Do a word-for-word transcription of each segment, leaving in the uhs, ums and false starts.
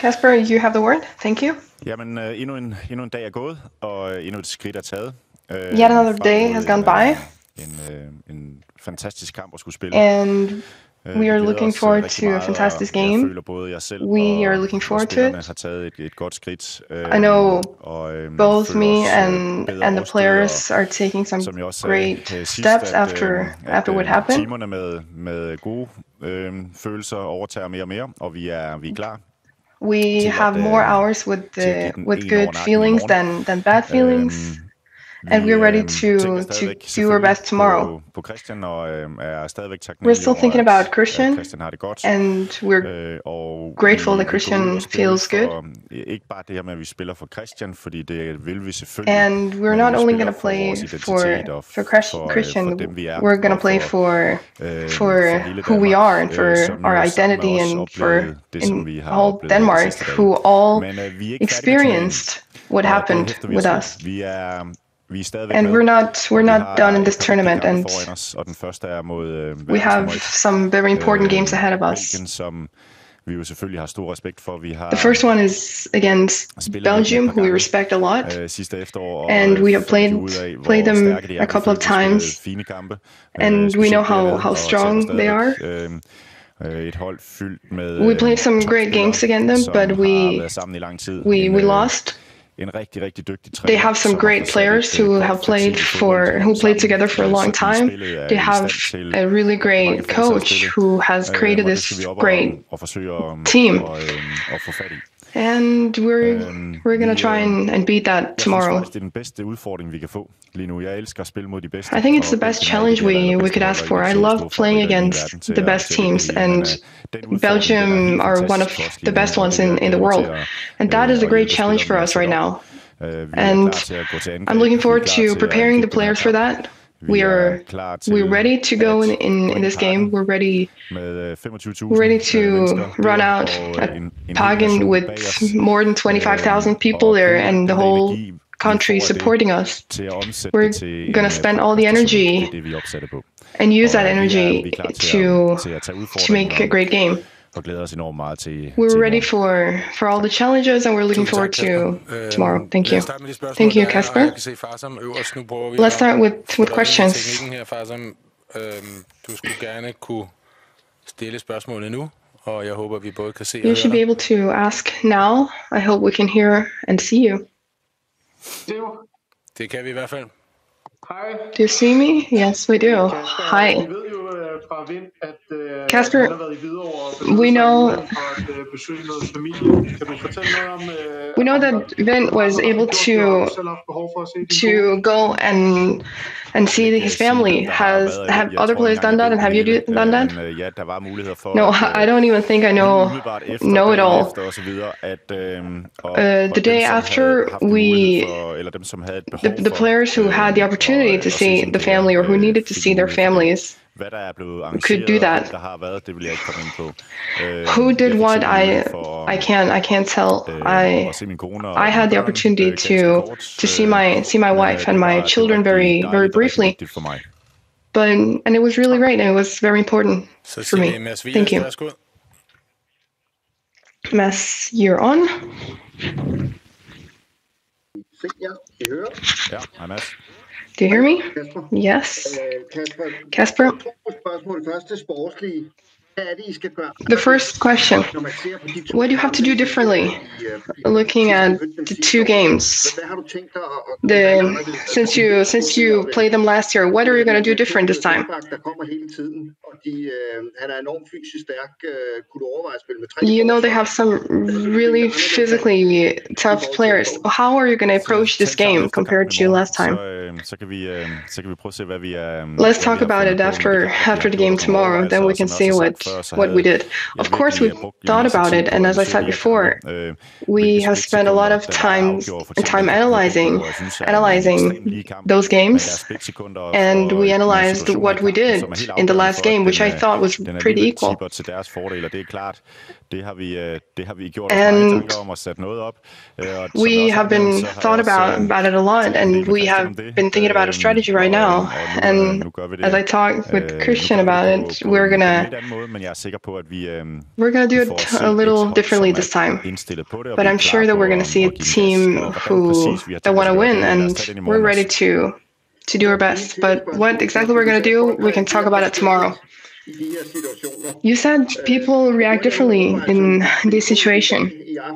Kasper, you have the word. Thank you. Jamen, uh, endnu, en, endnu en dag er gået, og endnu et skridt er taget. Uh, Yet another day has gone by. En, uh, en fantastisk kamp at skulle spille. And we are looking forward to a fantastic game. We are looking forward to it. I know both me and and the players are taking some great steps after after what happened. Timerne med med gode følelser overtager mere og mere, og vi er vi er klar. We have more hours with the with good feelings than than bad feelings. And we're ready to to do our best tomorrow. We're still thinking about Christian, and we're grateful that Christian feels good. And we're not only going to play for for Christian, we're going to play for for who we are and for our identity and for in all Denmark, who all experienced what happened with us. And we're not we're not done in this tournament, and we have some very important games ahead of us. The first one is against Belgium, who we respect a lot, and we have played played them a couple of times, and we know how how strong they are. We played some great games against them, but we we we lost. They have some great players who have played for who played together for a long time. They have a really great coach who has created this great team. And we're we're gonna try and, and beat that tomorrow. I think it's the best challenge we we could ask for. I love playing against the best teams, and Belgium are one of the best ones in, in the world. And that is a great challenge for us right now. And I'm looking forward to preparing the players for that. We are we're ready to go in, in, in this game. We're ready we're ready to run out at Pagen with more than twenty-five thousand people there and the whole country supporting us. We're going to spend all the energy and use that energy to to make a great game. We're ready for for all the challenges, and we're looking forward to tomorrow. Thank you. Thank you, Kasper. Let's start with with questions. You should be able to ask now. I hope we can hear and see you. Do you see me? Yes, we do. Hi. Kasper, we know we know that Vint was able to to go and and see his family. Has have other players done that, and have you do, done that? No, I don't even think I know know it all. Uh, the day after, we the, the players who had the opportunity to see the family or who needed to see their families could do that. Who did what? I I can't I can't tell. I I had the opportunity to to see my see my wife and my children very very briefly, but and it was really great and it was very important for me. Thank you. Mads, you're on. Yeah, I'm Mads. Do you hear me? Yes. Kasper? The first question, what do you have to do differently looking at the two games? The, since you since you played them last year, what are you going to do different this time? You know they have some really physically tough players. How are you going to approach this game compared to last time? Let's talk about it after after the game tomorrow, then we can see what what we did. Of course, we thought about it, and as I said before, we have spent a lot of time time analyzing analyzing those games, and we analyzed what we did in the last game, which which I thought was pretty equal. Til deres fordel, og det er klart, det har vi det har vi gjort os mange tanker om og sat noget op. We have been thought about about it a lot, and we have been thinking about a strategy right now. And as I talked with Christian about it, we're gonna we're gonna do it a little differently this time. But I'm sure that we're gonna see a team who that want to win, and we're ready to to do our best. But what exactly we're gonna do, we can talk about it tomorrow. You said people react differently in this situation.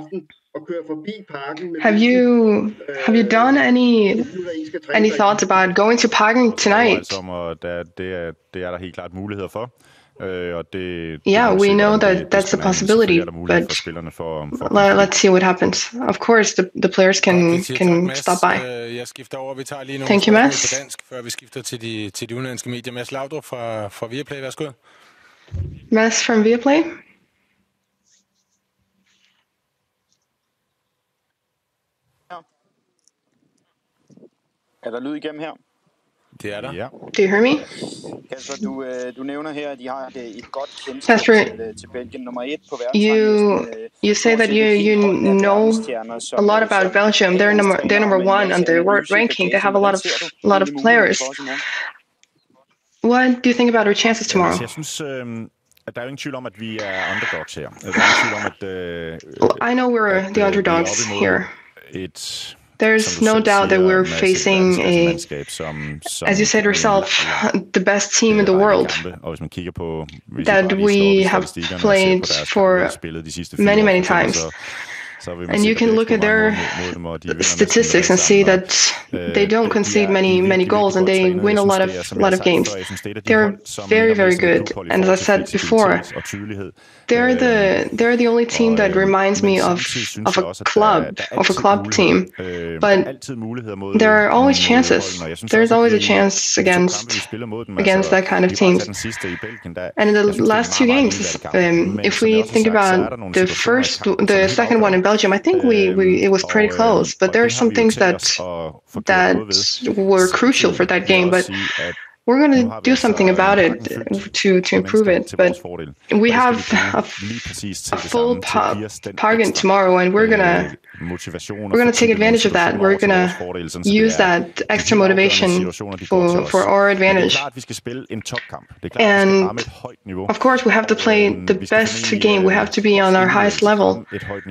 Have you have you done any any thoughts about going to Parken tonight? Yeah, we know that that's a possibility, but let's see what happens. Of course, the, the players can can stop by. Thank you, Mads. Mads from Viaplay. Er der lyd igennem her? Det er der. Ja. Do you hear me? Kasper, du, du nævner her, at de har et godt kendskab Kasper, til, til Belgien nummer et på you you say that you you know a lot about Belgium. They're number they're number one on the world ranking. They have a lot of a lot of players. What do you think about our chances tomorrow? Jeg synes, at der er ingen tvivl om, at vi er underdogs her. Der er ingen tvivl om, at I know we're the underdogs here. Et There's no doubt that we're facing a, as you said yourself, the best team in the world that we have played for many, many times. And you can look at their statistics and see that they don't concede many many goals, and they win a lot of lot of games. They're very very good, and as I said before, they're the they're the only team that reminds me of of a club of a club team. But there are always chances. There's always a chance against against that kind of teams. And in the last two games, um, if we think about the first, the second one in Belgium, I think we, we it was pretty close, but there are some things that that were crucial for that game. But we're going to do something about it to to improve it. But we have a, a full Parken tomorrow, and we're gonna we're gonna take advantage of that. We're gonna use that extra motivation for for our advantage. And of course, we have to play the best game. We have to be on our highest level.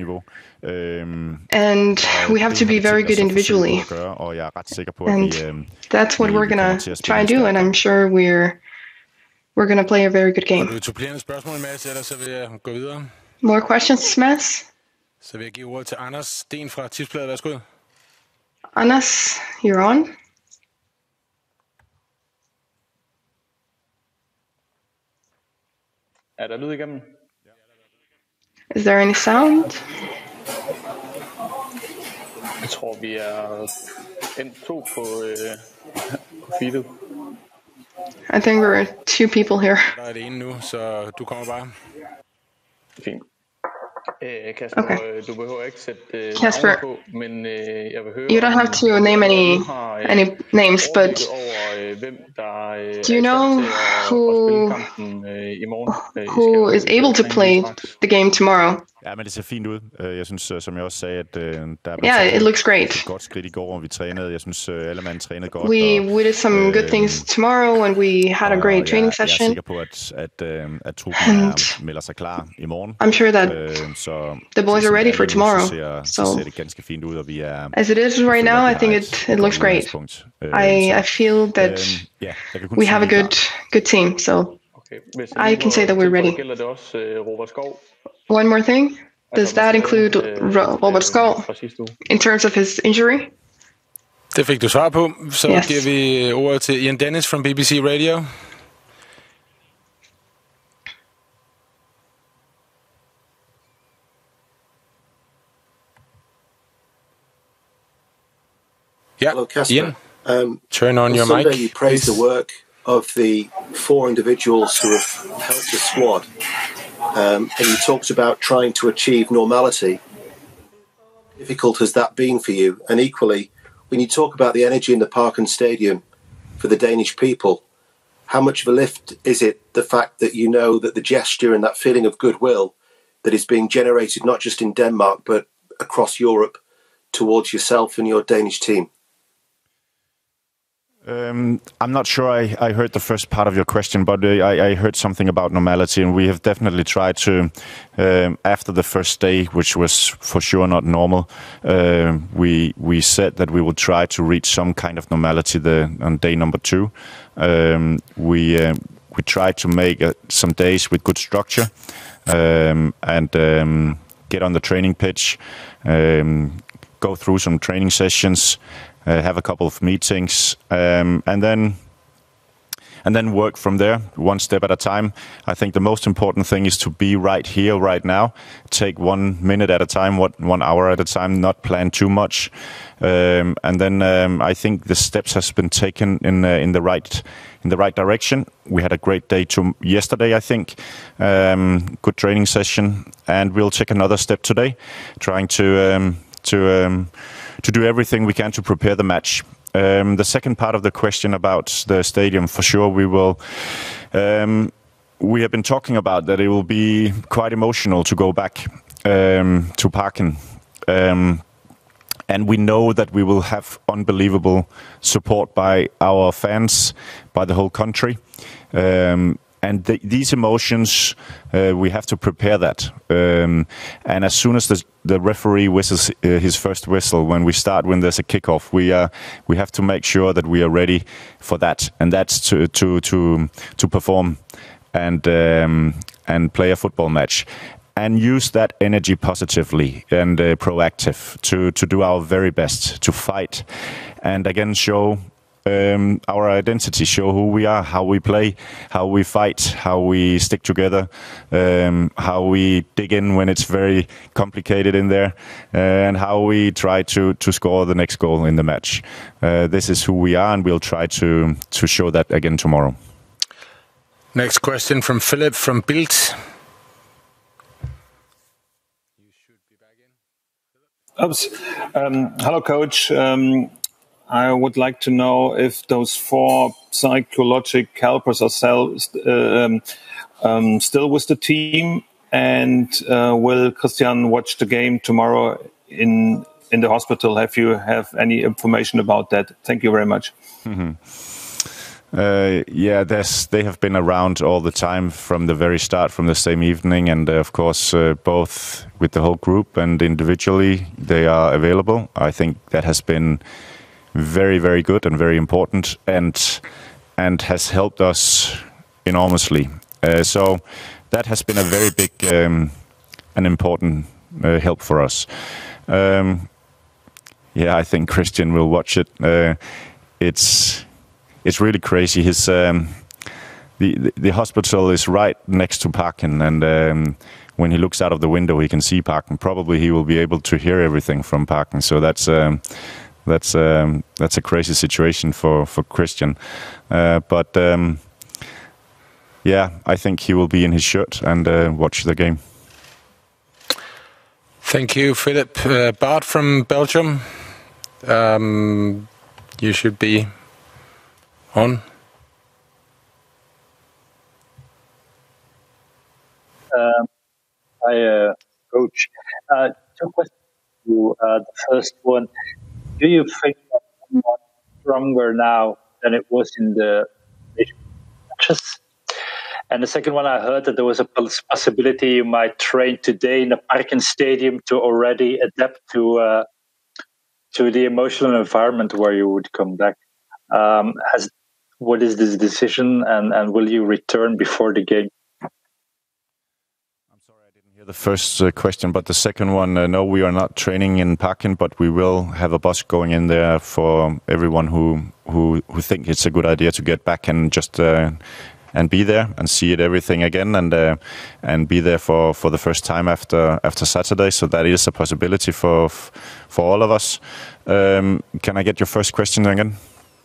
And we have to be very good individually. And that's what we're gonna try and do, and I'm sure we're we're gonna play a very good game. More questions, Mads? Så vil jeg give ordet til Anders Sten fra Tipsbladet. Værsgo. Anders, you're on. Er der lyd igennem? Is there any sound? Jeg tror, vi er endt to på, øh, på feedet. I think we're two people here. Der er det ene nu, så du kommer bare. Fint. Øh, Kasper, okay. Du behøver ikke sætte øh, Kasper, navn på, men øh, jeg vil høre... You don't have to name any any names, but do you know who who is able to play the game tomorrow? Ja, men det ser fint ud. Jeg synes, som jeg også sagde, at der er yeah, it looks great. Et godt skridt i går, og vi trænede. Jeg synes, alle mand trænede godt. We we did some good things tomorrow, and we had a great training session. Jeg er sikker på, at at at truppen melder sig klar i morgen. I'm sure that the boys are ready for tomorrow. Så ser det ganske fint ud, og vi er. As it is right now, I think it it looks great. I I feel that we have a good good team, so I can say that we're ready. One more thing. Does that include Robert Skov in terms of his injury? Det fik du svar på. Så yes. giver vi ordet til Ian Danish fra B B C Radio. Yeah, hello, Kasper. Ian. Um, Turn on your Sunday mic. You praised the work of the four individuals who have helped the squad, um, and you talked about trying to achieve normality. How difficult has that been for you? And equally, when you talk about the energy in the Parken Stadium for the Danish people, how much of a lift is it, the fact that you know that the gesture and that feeling of goodwill that is being generated not just in Denmark but across Europe towards yourself and your Danish team? Um, I'm not sure I, I heard the first part of your question, but uh, I, I heard something about normality, and we have definitely tried to, um, after the first day, which was for sure not normal, uh, we we said that we would try to reach some kind of normality the, on day number two. Um, we uh, we tried to make uh, some days with good structure um, and um, get on the training pitch, um, go through some training sessions. Uh, have a couple of meetings, um, and then and then work from there, one step at a time. I think the most important thing is to be right here, right now. Take one minute at a time, what one hour at a time. Not plan too much, um, and then um, I think the steps has been taken in uh, in the right in the right direction. We had a great day to yesterday, I think. Um, good training session, and we'll take another step today, trying to um, to. Um, to do everything we can to prepare the match. Um, the second part of the question about the stadium, for sure we will... Um, we have been talking about that it will be quite emotional to go back um, to Parken. Um, and we know that we will have unbelievable support by our fans, by the whole country. Um, And the, these emotions, uh, we have to prepare that. Um, and as soon as the, the referee whistles uh, his first whistle, when we start, when there's a kickoff, we uh, we have to make sure that we are ready for that, and that's to to to to perform and um, and play a football match, and use that energy positively and uh, proactive to to do our very best to fight, and again show. Um, our identity, show who we are, how we play, how we fight, how we stick together, um, how we dig in when it's very complicated in there, uh, and how we try to to score the next goal in the match. Uh, this is who we are, and we'll try to to show that again tomorrow. Next question from Philip from Bild. You should be back in. Oops. Um, hello, coach. Um, I would like to know if those four psychological helpers are still, uh, um, um, still with the team, and uh, will Christian watch the game tomorrow in in the hospital? Have you have any information about that? Thank you very much. Mm-hmm. Uh, yeah, they have been around all the time from the very start, from the same evening, and uh, of course uh, both with the whole group and individually they are available. I think that has been very, very good and very important, and and has helped us enormously. Uh, so that has been a very big um, and important uh, help for us. Um, yeah, I think Christian will watch it. Uh, it's it's really crazy. His um, the, the the hospital is right next to Parken, and um, when he looks out of the window, he can see Parken. Probably he will be able to hear everything from Parken. So that's. Um, That's um, that's a crazy situation for for Christian, uh, but um, yeah, I think he will be in his shirt and uh, watch the game. Thank you, Philip. Uh, Bart from Belgium, um, you should be on. Um, hi, uh, coach. Uh, two questions to you. Uh, the first one. Do you think that's much stronger now than it was in the matches? And the second one, I heard that there was a possibility you might train today in the Parken Stadium to already adapt to uh, to the emotional environment where you would come back. Um, has what is this decision, and, and will you return before the game? The first uh, question, but the second one, uh, no, we are not training in Parken, but we will have a bus going in there for everyone who who who think it's a good idea to get back and just uh, and be there and see it everything again, and uh, and be there for for the first time after after Saturday. So that is a possibility for for all of us. Um, can I get your first question again?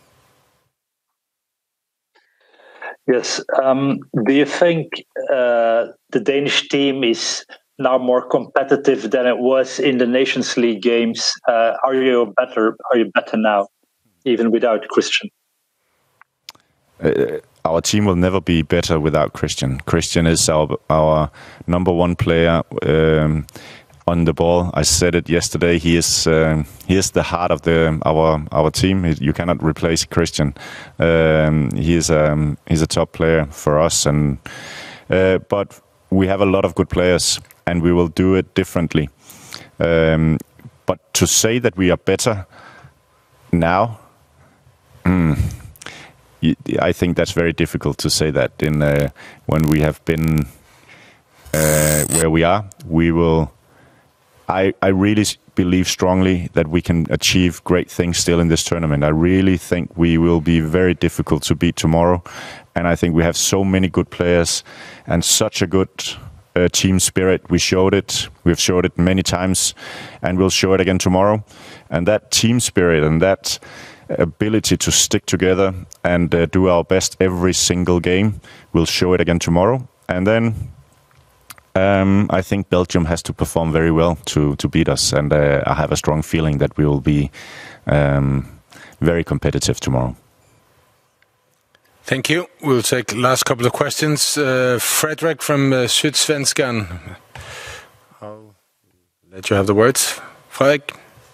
Yes. Um, do you think uh, the Danish team is now more competitive than it was in the Nations League games? Uh, are you better? Are you better now, even without Christian? uh, our team will never be better without Christian. Christian is our our number one player um, on the ball. I said it yesterday. He is um, he is the heart of the our our team. You cannot replace Christian. Um, he is um, he's a top player for us, and uh, but we have a lot of good players, and we will do it differently. Um, but to say that we are better now, mm, I think that's very difficult to say that. In uh, when we have been uh, where we are, we will. I I really believe strongly that we can achieve great things still in this tournament. I really think we will be very difficult to beat tomorrow, and I think we have so many good players and such a good uh, team spirit. We showed it. We've showed it many times, and we'll show it again tomorrow. And that team spirit and that ability to stick together and uh, do our best every single game, we'll show it again tomorrow. And then um, I think Belgium has to perform very well to to beat us, and uh, I have a strong feeling that we will be um, very competitive tomorrow. Thank you. We'll take last couple of questions. Uh, Frederick from uh, Sydsvenskan. I'll let you have the words. Frederick.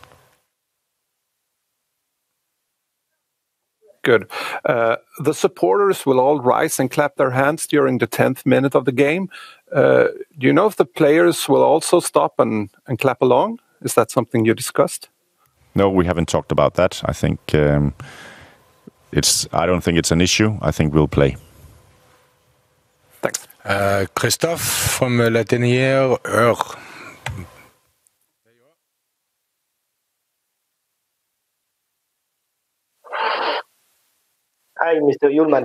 Good. Uh, the supporters will all rise and clap their hands during the tenth minute of the game. Uh, do you know if the players will also stop and, and clap along? Is that something you discussed? No, we haven't talked about that. I think um, it's. I don't think it's an issue. I think we'll play. Thanks. Uh, Christophe from La Dernière Heure. Hi, Mister Hjulmand.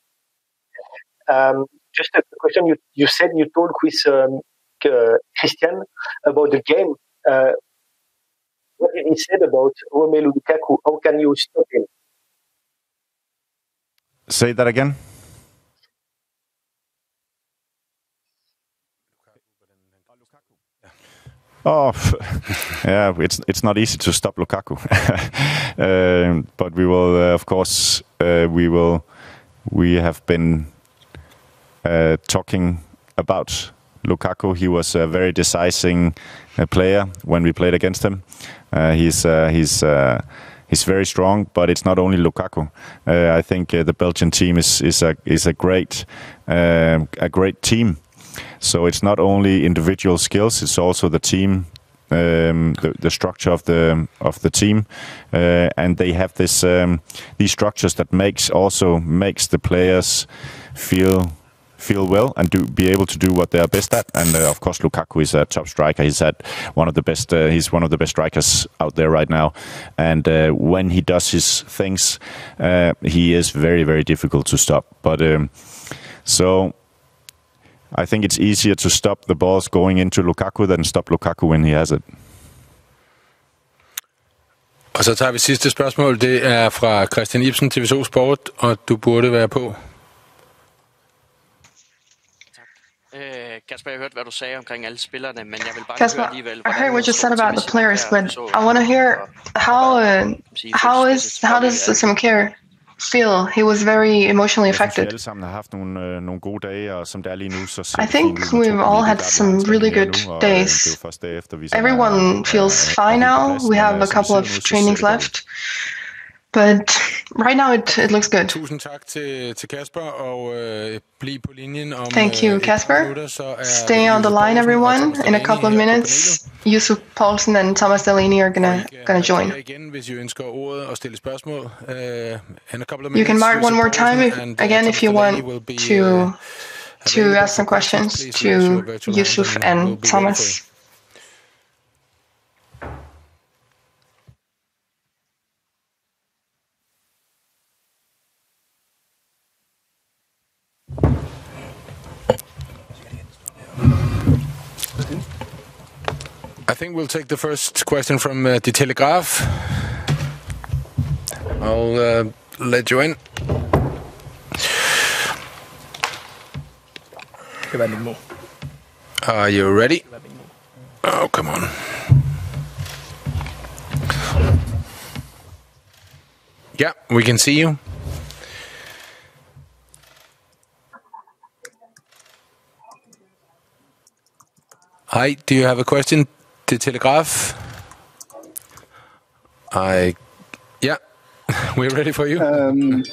Um, just a question. You, you said you talked with um, uh, Christian about the game. Uh, what did he say about Romelu Lukaku? How can you stop him? Say that again. Oh, yeah, it's it's not easy to stop Lukaku, um, but we will, uh, of course, uh, we will. We have been uh, talking about Lukaku. He was a very decisive uh, player when we played against him. Uh, he's uh, he's uh, he's very strong, but it's not only Lukaku. Uh, I think uh, the Belgian team is is a is a great uh, a great team. So it's not only individual skills; it's also the team, um, the, the structure of the of the team, uh, and they have this um, these structures that makes also makes the players feel feel well and do be able to do what they are best at. And uh, of course, Lukaku is a top striker. He's had one of the best. Uh, he's one of the best strikers out there right now. And uh, when he does his things, uh, he is very very difficult to stop. But um, so. I think it's easier to stop the balls going into Lukaku than stop Lukaku when he has it. Og så tager vi sidste spørgsmål. Det er fra Christian Eriksen, T V to Sport, og du burde være på. Kasper, jeg hørte, hvad du sagde omkring alle spillerne, men jeg vil bare Kasper, høre alligevel. I heard what you said about the players, but I want to hear how uh, how is how does Simker feel? He was very emotionally affected. I think we've all had some really good days. Everyone feels fine now. We have a couple of trainings left. But right now it, it looks good. Tusind tak til, til Kasper, og øh, bliv på linjen om Thank you, Kasper. Stay on the line, everyone. In a couple of minutes, Yussuf, Poulsen and Thomas Delaney are gonna gonna join. Igen, hvis I ønsker ordet og stille spørgsmål. Uh, in a couple of minutes, you can mark one more time if, again if you want to to ask some questions to Yussuf and Thomas. I think we'll take the first question from uh, the Telegraph. I'll uh, let you in. Are you ready? Oh, come on. Yeah, we can see you. right, do you have a question to Telegraph? I, yeah, we're ready for you. Um,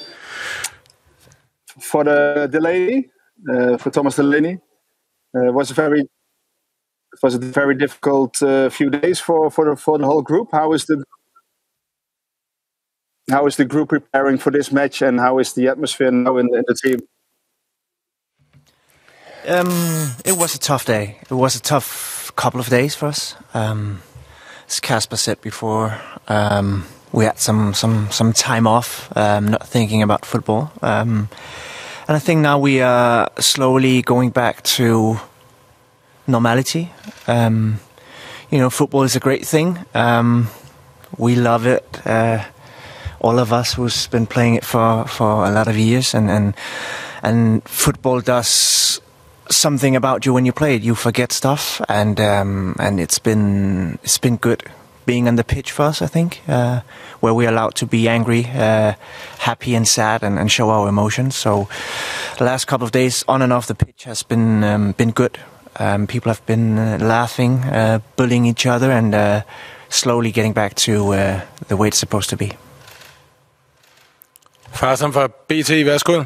for the Delaney, uh, for Thomas Delaney, uh, was a very was it a very difficult uh, few days for for the, for the whole group. How is the how is the group preparing for this match, and how is the atmosphere now in, in the team? Um, it was a tough day. It was a tough couple of days for us. Um, as Kasper said before, um, we had some some some time off, um, not thinking about football. Um, and I think now we are slowly going back to normality. Um, you know, football is a great thing. Um, we love it. Uh, all of us who's been playing it for, for a lot of years, and, and and football does something about you when you play it. You forget stuff, and um, and it's been it's been good being on the pitch for us, I think, uh, where we're allowed to be angry, uh, happy and sad, and, and show our emotions. So the last couple of days on and off the pitch has been um, been good. Um, people have been uh, laughing, uh, bullying each other, and uh, slowly getting back to uh, the way it's supposed to be. Farsom fra B T, værsgo.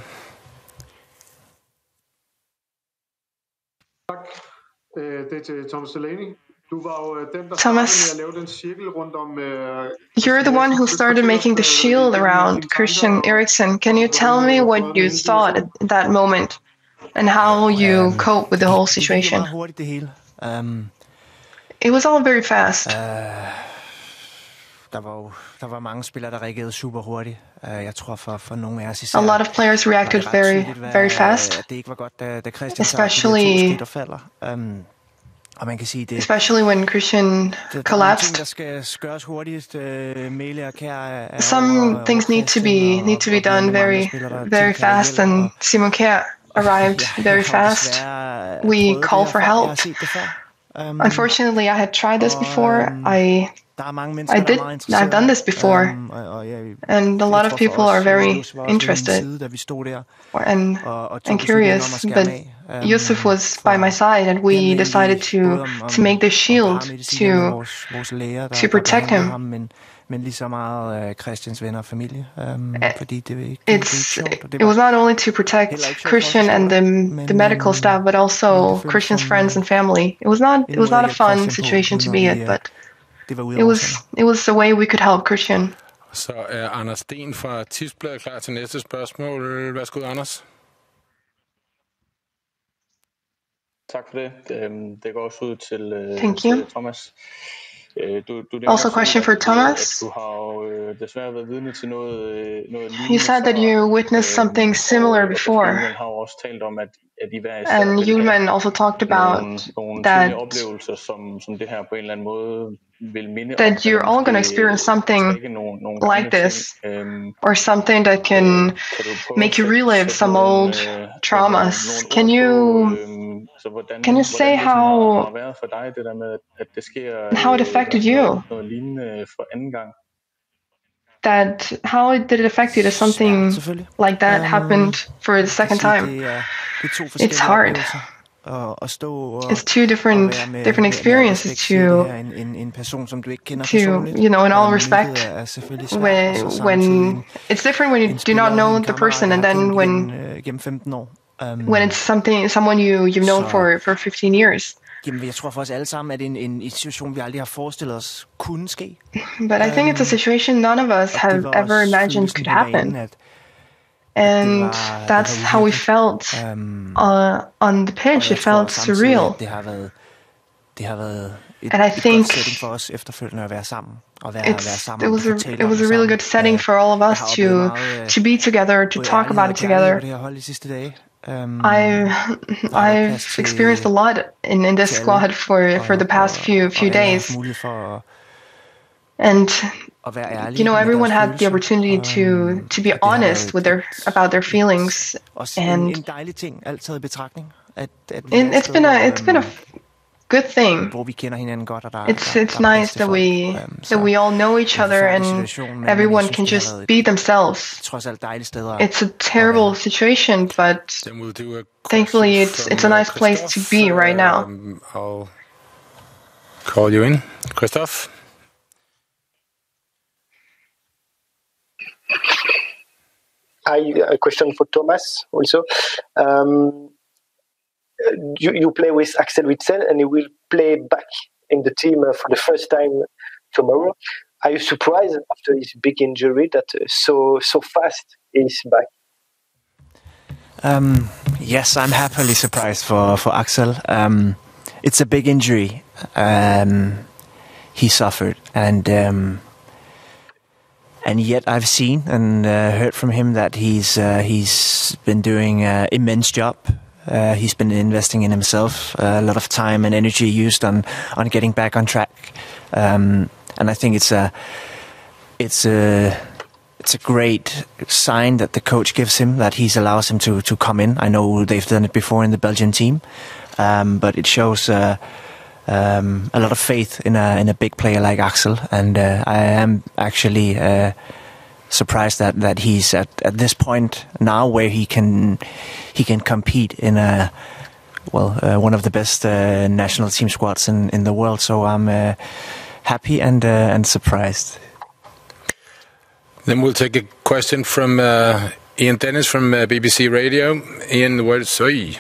Tak. Det er til Thomas Delaney. Du var jo den, der Thomas, startede med at lave den cirkel rundt om... You're the one who started making the shield around Christian Eriksen. Can you tell me what you thought at that moment and how you um, cope with the whole situation? Um, it was all very fast. Uh, Der var jo der var mange spillere der reagerede super hurtigt. Jeg tror for for nogle af os især. A lot of players reacted very very fast. Det ikke var godt da, da Christian especially falder. Um, og man kan sige det. Especially when Christian collapsed. Der skal skøres hurtigst. Mele og Kjær. Some things need to be need to be done very very fast, and Simon Kjær arrived very fast. We called for help. Unfortunately, I had tried this before. I I did. I've done this before, and a lot of people are very interested and and curious. But Yussuf was by my side, and we decided to to make this shield to to protect him. It's it was not only to protect Christian and the the medical staff, but also Christian's friends and family. It was not it was not a fun situation to be in, but it was it was a way we could help Christian. Så er Anders Sten fra Tipsbladet klar til næste spørgsmål. Værsgo, Anders. Tak for det. Det går også ud til, Thank til you. Thomas. Du, du also, a question for Thomas. Du har desværre været vidne til noget, noget you said that you witnessed something similar before. Har også talt om, at and Hjulmand also talked about that, that you're all going to experience something like this, or something that can make you relive some old traumas. Can you can you say how how it affected you? That how did it affect you that something like that happened for the second time? It's hard. It's two different different experiences to to you know, in all respect. When when it's different when you do not know the person, and then when when it's something someone you you've known for for fifteen years. Jeg tror for os alle sammen, at en en situation vi aldrig har forestillet os kunne ske. But I think it's a situation none of us have ever imagined could happen. And that's how we felt uh, on the pitch. It felt surreal. And I think it's, it was a it was a really good setting for all of us to to be together, to talk about it together. I I've experienced a lot in, in this squad for, for the past few few days, and you know, everyone had the opportunity to to be honest with their about their feelings, and it, it's been a it's been a good thing. It's it's nice that we that we all know each other and everyone can just be themselves. It's a terrible situation, but thankfully it's it's a nice place to be right now. call you in. Christoph? I, a question for Thomas also. Um, you, you play with Axel Witsel and he will play back in the team uh, for the first time tomorrow. Are you surprised after his big injury that uh, so so fast he's back? Um, yes, I'm happily surprised for, for Axel. Um, it's a big injury um, he suffered, and um, and yet I've seen and uh, heard from him that he's uh, he's been doing an immense job. Uh, he's been investing in himself, uh, a lot of time and energy used on, on getting back on track, um, and I think it's a it's a it's a great sign that the coach gives him, that he allows him to to come in. I know they've done it before in the Belgian team, um, but it shows uh, um, a lot of faith in a in a big player like Axel, and uh, I am actually uh, surprised that that he's at, at this point now where he can he can compete in a well uh, one of the best uh, national team squads in, in the world. So I'm uh, happy and uh, and surprised. Then we'll take a question from uh, Ian Dennis from uh, B B C Radio. Ian, the word is soy.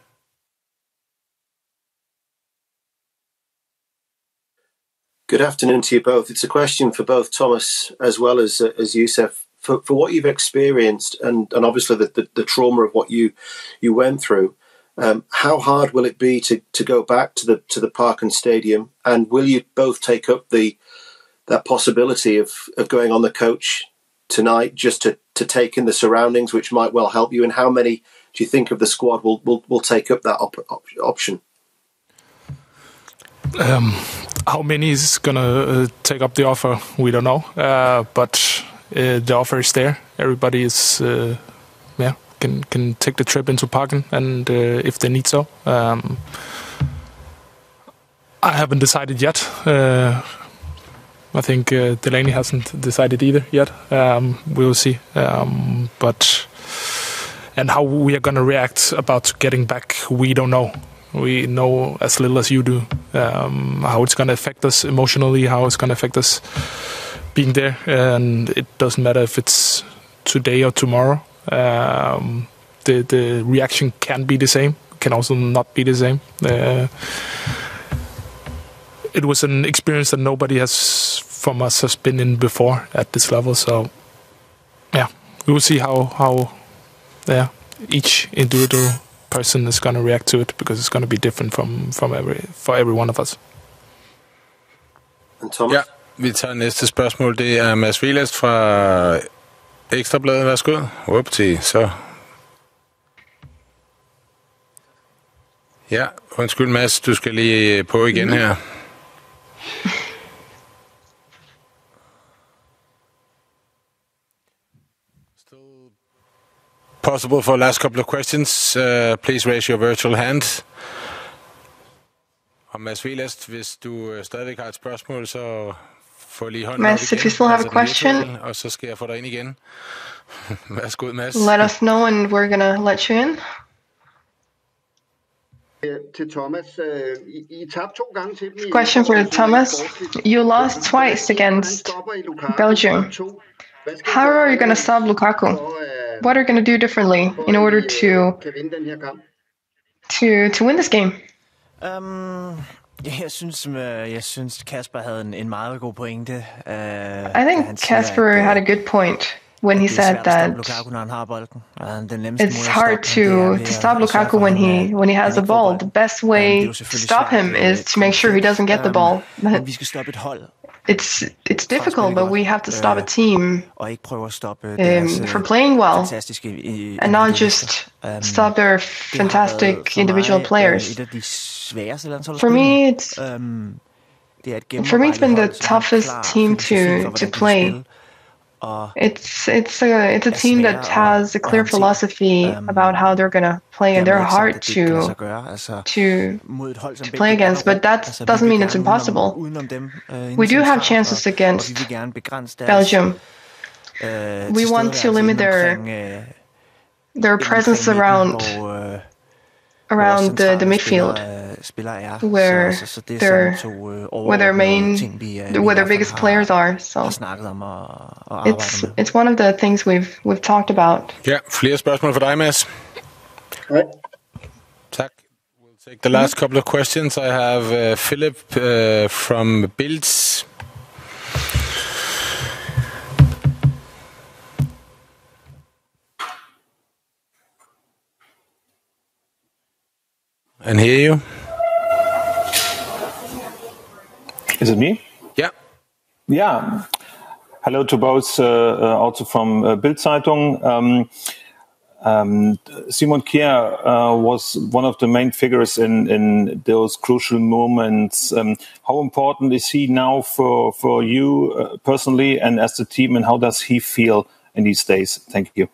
Good afternoon to you both. It's a question for both Thomas as well as uh, as Yussuf. For, for what you've experienced and, and obviously the, the, the trauma of what you you went through, um, how hard will it be to, to go back to the to the park and stadium? And will you both take up the that possibility of, of going on the coach tonight just to, to take in the surroundings, which might well help you? And how many do you think of the squad will will, will take up that op- op- option? Um, how many is going to uh, take up the offer? We don't know. Uh, but uh, the offer is there. Everybody is, uh, yeah, can can take the trip into Parken, and uh, if they need so. Um, I haven't decided yet. Uh, I think uh, Delaney hasn't decided either yet. Um, we will see. Um, but and how we are going to react about getting back, we don't know. We know as little as you do um, how it's going to affect us emotionally, how it's going to affect us being there, and it doesn't matter if it's today or tomorrow. Um, the the reaction can be the same, can also not be the same. Uh, it was an experience that nobody has from us has been in before at this level. So yeah, we will see how how yeah each individual person is going to react to it, because it's going to be different from from every for every one of us. And Thomas? Ja, vi tager næste spørgsmål. Det er Mads Wielast fra Ekstrabladet. Værsgo. Upti, så. Ja, undskyld Mads, du skal lige på igen her. Possible for last couple of questions. Uh, please raise your virtual hand. Og Mads Wielast, hvis du stadigvæk har et spørgsmål, så få lige hånden Mads, op igen. if you still have altså a question, virtuelle, og så skal jeg få dig ind igen. Værsgo, Mads. let us know and we're gonna let you in. Til Thomas, I, I tabte to gange til dem. Question for Thomas. You lost twice against Belgium. How are you going to stop Lukaku? What are you going to do differently in order to to to win this game? Um, jeg synes, jeg synes Kasper havde en, en meget god pointe. Uh, I think Kasper had a good point when he said that it's hard to, to stop Lukaku when he when he has the ball. The best way to stop him is to make sure he doesn't get the ball. It's it's difficult, but we have to stop a team um, from playing well, and not just stop their fantastic individual players. For me, it's for me it's been the toughest team to to play. It's it's a it's a team that has a clear philosophy about how they're gonna play, and they're hard to to to play against. But that doesn't mean it's impossible. We do have chances against Belgium. We want to limit their their presence around around the, the midfield. spillere er. where så, så, så det er their, sådan to uh, where their main, ting, vi, uh, where their biggest har, players are. So har snakket om og, og it's it's one of the things we've we've talked about. Ja, flere spørgsmål for dig, Mads. Right. Tak. We'll take the last couple of questions. I have uh, Philip uh, from Bilds. And hear you. Is it me? Yeah. Yeah. Hello to both, uh, uh, also from uh, Bild-Zeitung. Um, um, Simon Kjær uh, was one of the main figures in, in those crucial moments. Um, how important is he now for, for you uh, personally and as the team, and how does he feel in these days? Thank you.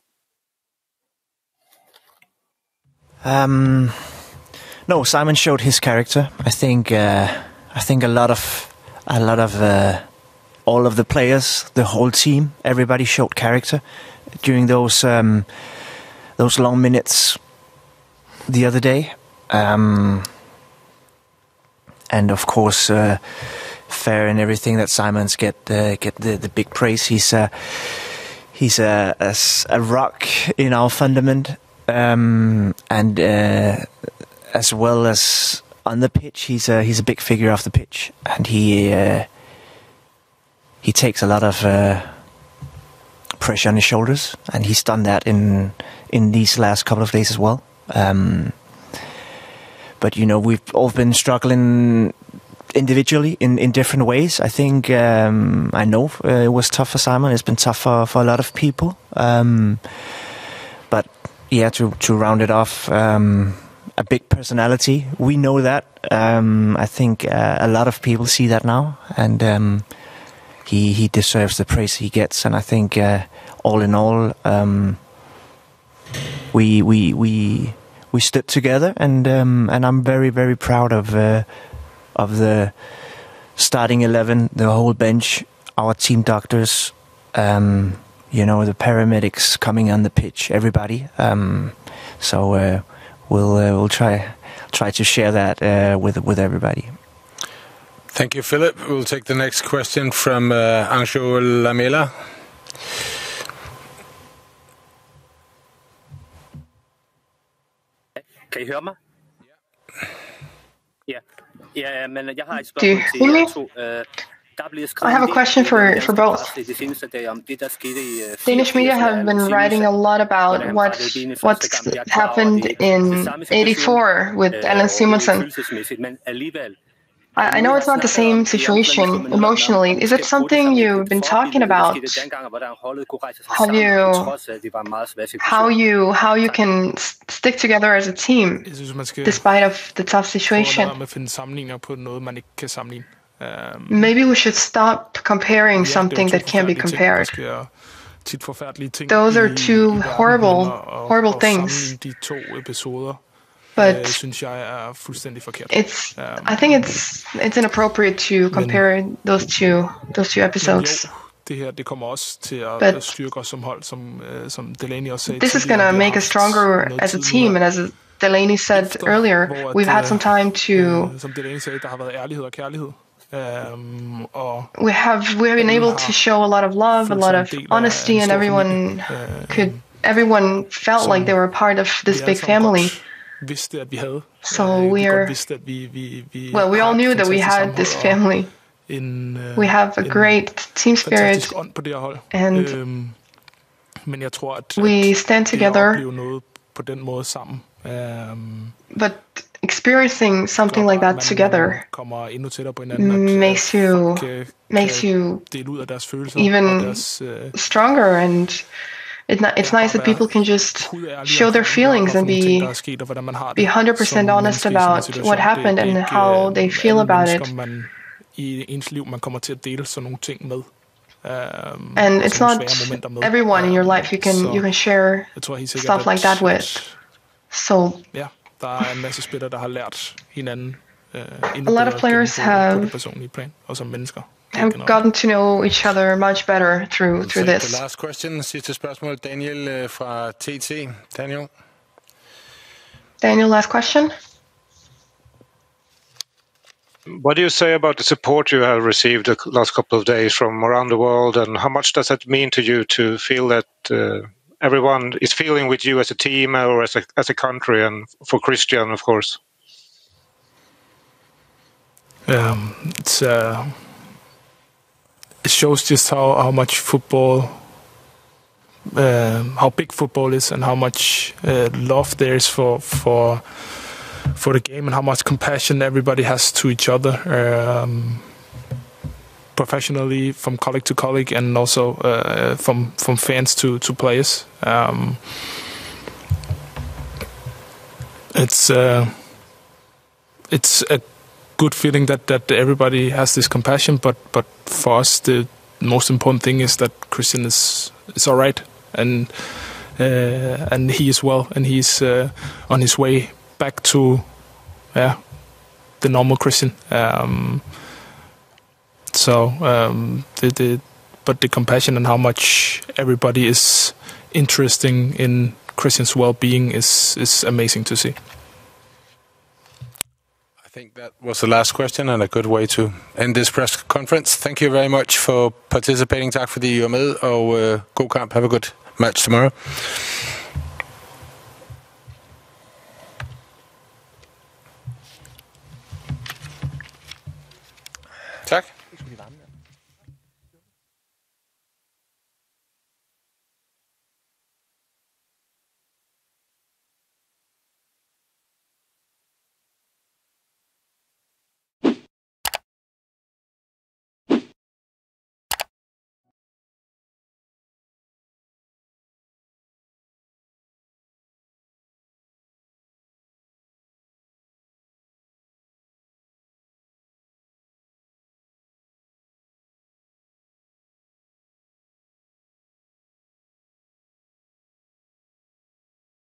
Um... No, Simon showed his character. I think uh, I think a lot of a lot of uh, all of the players, the whole team, everybody showed character during those um, those long minutes the other day. Um, and of course, uh, fair and everything that Simons get uh, get the, the big praise. He's uh, he's a, a a rock in our fundament, um, and. Uh, As well as on the pitch, he's a he's a big figure off the pitch, and he uh, he takes a lot of uh, pressure on his shoulders, and he's done that in in these last couple of days as well. Um, but you know, we've all been struggling individually in, in different ways. I think um, I know uh, it was tough for Simon. It's been tough for, for a lot of people. Um, but yeah, to to round it off. Um, A big personality. We know that. Um, I think uh, a lot of people see that now, and um, he he deserves the praise he gets. And I think uh, all in all, um, we we we we stood together, and um, and I'm very very proud of uh, of the starting eleven, the whole bench, our team doctors, um, you know, the paramedics coming on the pitch, everybody. Um, so. Uh, We'll uh, we'll try try to share that uh, with with everybody. Thank you, Philip. We'll take the next question from uh, Anjo Lamela. Kan I høre mig? Ja. Ja, men jeg har et spørgsmål til jer to. I have a question for, for both. Danish media have been writing a lot about what what's happened in eighty-four with Allan Simonsen. I, I know it's not the same situation emotionally. Is it something you've been talking about? Have you, how you, how you can stick together as a team despite of the tough situation? Um, Maybe we should stop comparing something that can't be compared. Those are two horrible, horrible things. But it's, I think it's it's inappropriate to compare those two those two episodes. But this is going to make us stronger as a team, and as Delaney said earlier, we've had some time to. Um, we have we have been able to show a lot of love, a lot of honesty, and everyone could everyone felt like they were a part of this big family. So we're well, we all knew that we had this family. We have a great team spirit, and we stand together. But experiencing something like that together makes you makes you even stronger, and it's not, it's nice that people can just show their feelings and be be one hundred percent honest about what happened and how they feel about it. And it's not everyone in your life you can you can share stuff like that with. So a lot of players have have gotten to know each other much better through through this. The last question, sidste spørgsmål, Daniel fra T T. Daniel. Daniel, last question. What do you say about the support you have received the last couple of days from around the world, and how much does that mean to you to feel that uh, everyone is feeling with you as a team or as a as a country, and for Christian, of course? Um, it's uh, it shows just how how much football, uh, how big football is, and how much uh, love there is for for. for the game, and how much compassion everybody has to each other, um, professionally, from colleague to colleague, and also uh, from from fans to to players. Um, it's uh, it's a good feeling that that everybody has this compassion, but but for us the most important thing is that Christian is is all right, and uh, and he is well, and he's uh, on his way back to, yeah, the normal Christian. Um, so, um, the, the but the compassion and how much everybody is interesting in Christian's well-being is is amazing to see. I think that was the last question and a good way to end this press conference. Thank you very much for participating. Tak fordi I var med, og uh, god kamp. Have a good match tomorrow. Tak.